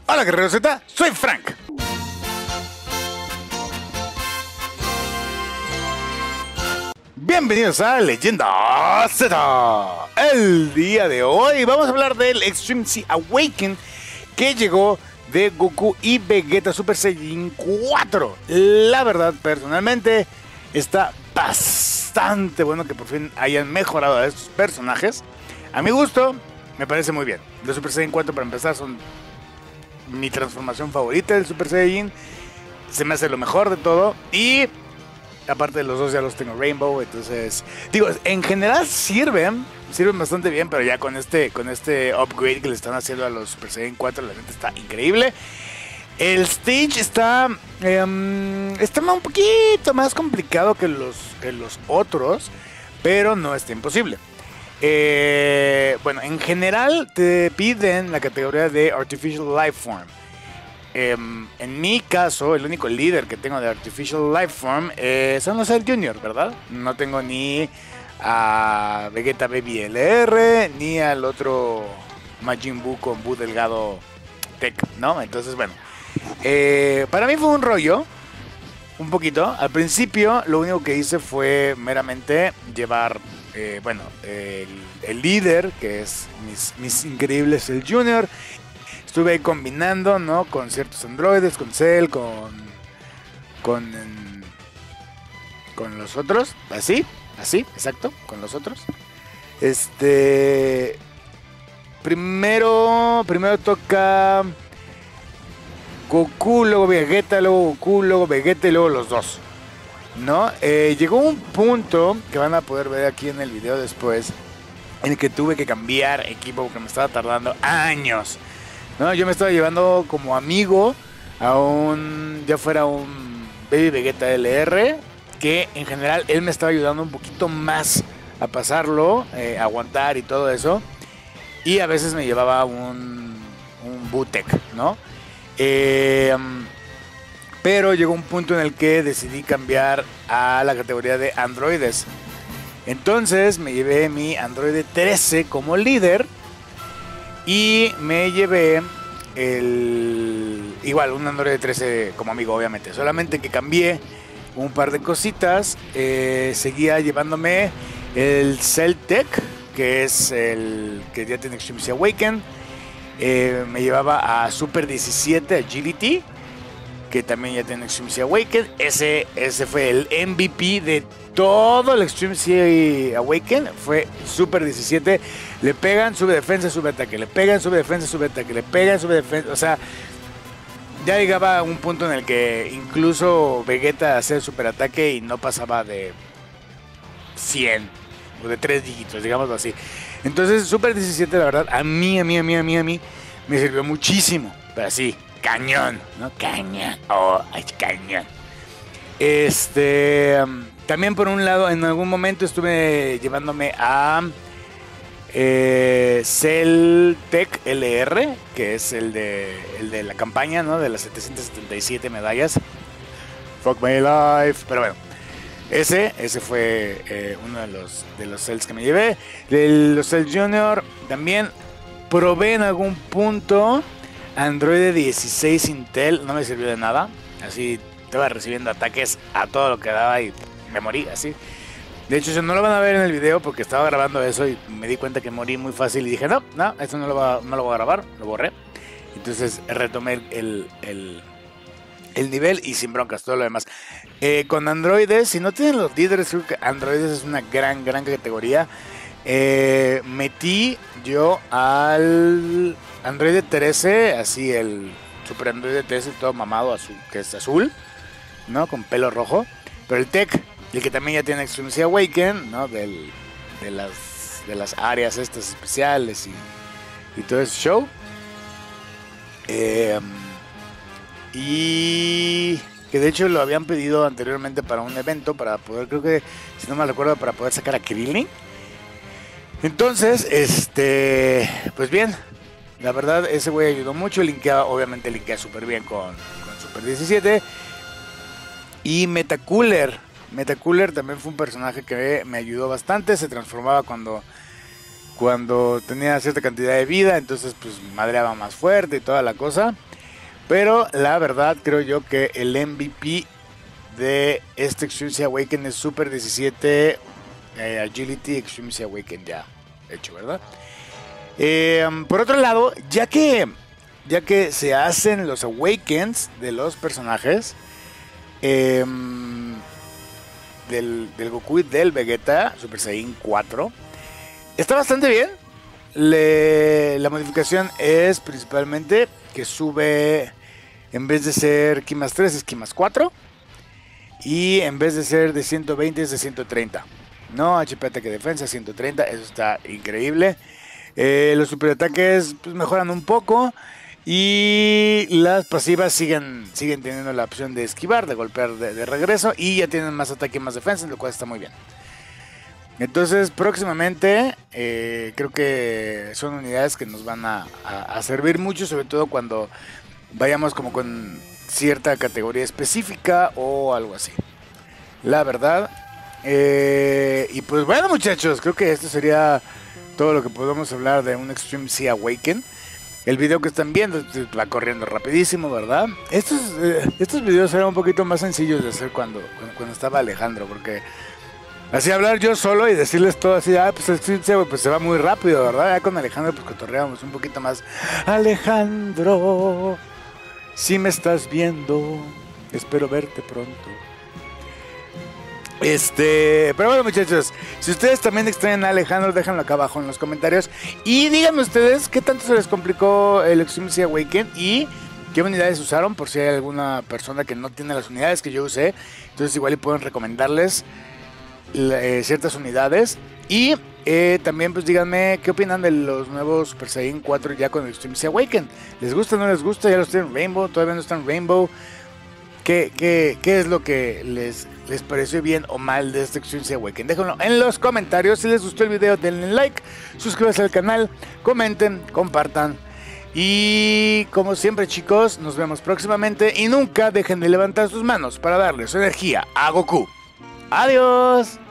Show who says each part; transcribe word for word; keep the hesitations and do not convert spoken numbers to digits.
Speaker 1: Hola Guerrero Z, soy Frank. Bienvenidos a Leyenda Z. El día de hoy vamos a hablar del Extreme Z Awaken que llegó de Goku y Vegeta Super Saiyajin cuatro. La verdad, personalmente, está bastante bueno que por fin hayan mejorado a estos personajes. A mi gusto, me parece muy bien. Los Super Saiyajin cuatro, para empezar, son mi transformación favorita del Super Saiyajin. Se me hace lo mejor de todo. Y aparte de los dos ya los tengo Rainbow. Entonces, digo, en general sirven. Sirven bastante bien. Pero ya con este, con este upgrade que le están haciendo a los Super Saiyajin cuatro, la gente está increíble. El stage está um, Está un poquito más complicado que los, que los otros, pero no está imposible. Eh, bueno, en general te piden la categoría de Artificial Life Form. Eh, en mi caso, el único líder que tengo de Artificial Life Form eh, son los Cell Junior, ¿verdad? No tengo ni a Vegeta Baby L R, ni al otro Majin Buu con Buu Delgado Tech, ¿no? Entonces, bueno, eh, para mí fue un rollo, un poquito. Al principio, lo único que hice fue meramente llevar... Eh, bueno, el, el líder, que es mis, mis increíbles Cell Junior. Estuve ahí combinando, ¿no? Con ciertos androides, con Cell, con con con los otros, así, así, exacto, con los otros. Este primero primero toca Goku, luego Vegeta, luego Goku, luego Vegeta y luego los dos, ¿no? Eh, llegó un punto que van a poder ver aquí en el video después, en el que tuve que cambiar equipo porque me estaba tardando años, ¿no? Yo me estaba llevando como amigo a un, ya fuera un Baby Vegeta L R, que en general él me estaba ayudando un poquito más a pasarlo, eh, a aguantar y todo eso, y a veces me llevaba un, un Butek, ¿no? Eh... Pero llegó un punto en el que decidí cambiar a la categoría de androides. Entonces me llevé mi androide trece como líder. Y me llevé el... igual, un androide trece como amigo, obviamente. Solamente que cambié un par de cositas. Eh, seguía llevándome el Cell Tech, que es el que ya tiene Extreme Z Awaken. Eh, me llevaba a Super diecisiete Agility, que también ya tiene Extreme Z Awaken. Ese, ese fue el M V P de todo el Extreme Z Awaken. Fue Super diecisiete. Le pegan, sube defensa, sube ataque. Le pegan, sube defensa, sube ataque. Le pegan, sube defensa. O sea, ya llegaba a un punto en el que incluso Vegeta hacía el super ataque y no pasaba de cien o de tres dígitos, digámoslo así. Entonces, Super diecisiete, la verdad, a mí, a mí, a mí, a mí, a mí, me sirvió muchísimo. Pero así, cañón, ¿no? Cañón. Oh, ay, cañón. Este... También por un lado, en algún momento estuve llevándome a eh, Cell Tech L R, que es el de, el de la campaña, ¿no? De las setecientas setenta y siete medallas. Fuck my life. Pero bueno, ese, ese fue eh, uno de los, de los Cells que me llevé. De los Cell Junior también probé en algún punto Android dieciséis Intel, no me sirvió de nada. Así estaba recibiendo ataques a todo lo que daba y me morí así. De hecho, no lo van a ver en el video porque estaba grabando eso y me di cuenta que morí muy fácil y dije, no, no, esto no lo, va, no lo voy a grabar, lo borré. Entonces retomé el, el, el nivel y sin broncas, todo lo demás. Eh, con androides, si no tienen los líderes, creo que androides es una gran, gran categoría. Eh, metí yo al Android trece, así el Super Android trece todo mamado, azul, que es azul, ¿no? Con pelo rojo. Pero el Tech, el que también ya tiene Extreme Z Awaken, ¿no? Del, de, las, de las áreas estas especiales y, y todo ese show. Eh, y que de hecho lo habían pedido anteriormente para un evento, para poder, creo que, si no me recuerdo, para poder sacar a Krillin. Entonces, este, pues bien, la verdad ese güey ayudó mucho, linkea, obviamente linkea súper bien con, con Super diecisiete. Y Metacooler, Metacooler también fue un personaje que me ayudó bastante, se transformaba cuando, cuando tenía cierta cantidad de vida, entonces pues madreaba más fuerte y toda la cosa. Pero la verdad creo yo que el M V P de este Extreme Sea Awaken es Super diecisiete eh, Agility Extreme Sea Awaken ya hecho, ¿verdad? Eh, por otro lado, ya que ya que se hacen los Awakens de los personajes eh, del, del Goku y del Vegeta Super Saiyan cuatro, está bastante bien. Le, la modificación es principalmente que sube, en vez de ser Ki más tres, es Ki más cuatro. Y en vez de ser de ciento veinte, es de ciento treinta. No, H P ataque defensa, ciento treinta. Eso está increíble. Eh, los superataques pues, mejoran un poco. Y las pasivas siguen, siguen teniendo la opción de esquivar, de golpear de, de regreso. Y ya tienen más ataque y más defensa, lo cual está muy bien. Entonces, próximamente, eh, creo que son unidades que nos van a, a, a servir mucho, sobre todo cuando vayamos como con cierta categoría específica o algo así. La verdad. Eh, y pues bueno, muchachos, creo que esto sería todo lo que podemos hablar de un Extreme Sea Awaken. El video que están viendo va corriendo rapidísimo, ¿verdad? Estos, eh, estos videos eran un poquito más sencillos de hacer cuando, cuando, cuando estaba Alejandro, porque así hablar yo solo y decirles todo así, ah, pues el Extreme Sea, pues se va muy rápido, ¿verdad? Ya con Alejandro pues cotorreamos un poquito más. Alejandro, si me estás viendo, espero verte pronto. Este, pero bueno, muchachos, si ustedes también extrañan a Alejandro, déjenlo acá abajo en los comentarios. Y díganme ustedes qué tanto se les complicó el Extreme Sea Awaken y qué unidades usaron, por si hay alguna persona que no tiene las unidades que yo usé. Entonces igual y pueden recomendarles eh, ciertas unidades. Y eh, también pues díganme qué opinan de los nuevos Super Saiyan cuatro ya con el Extreme Sea Awaken. ¿Les gusta o no les gusta? ¿Ya los tienen Rainbow? ¿Todavía no están Rainbow? ¿Qué, qué, qué es lo que les, les pareció bien o mal de este Extreme Sea Awaken? Déjenlo en los comentarios. Si les gustó el video, denle like, suscríbanse al canal, comenten, compartan. Y como siempre, chicos, nos vemos próximamente. Y nunca dejen de levantar sus manos para darle su energía a Goku. ¡Adiós!